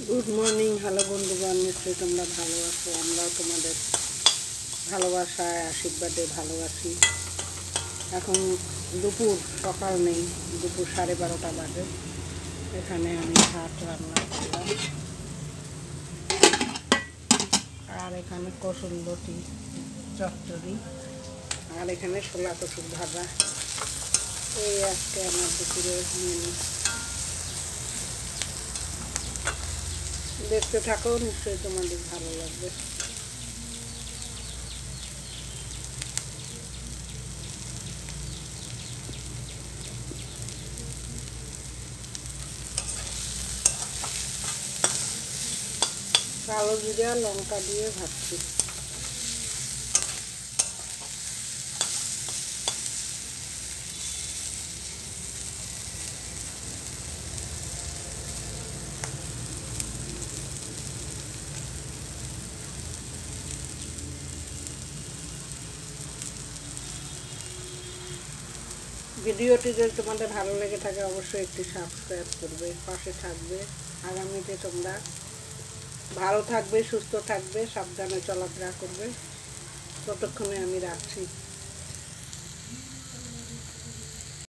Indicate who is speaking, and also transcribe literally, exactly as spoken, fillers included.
Speaker 1: Good morning. Hello বন্ধুগণ, নিশ্চয়ই তোমরা ভালো আছো। আমরাও তোমাদের ভালোবাসায় আশীর্বাদে ভালো আছি। এখন দুপুর, সকাল নেই, দুপুর সাড়ে বারোটা বাজে। এখানে আমি ভাত রান্না করলাম, আর এখানে কসুরলতি চচ্চড়ি, আর এখানে ছোলা কচুর ভাজা। এই আজকে আমার দুপুরের মেনু। দেখতে থাকো, নিশ্চয়ই তোমাদের ভালো লাগবে। কালো জিরা লঙ্কা দিয়ে ভাজছি। ভিডিওটি যদি তোমাদের ভালো লেগে থাকে অবশ্যই একটি সাবস্ক্রাইব করবে, পাশে থাকবে। আগামীতে তোমরা ভালো থাকবে, সুস্থ থাকবে, সাবধানে চলাফেরা করবে। ততক্ষণে আমি রাখছি।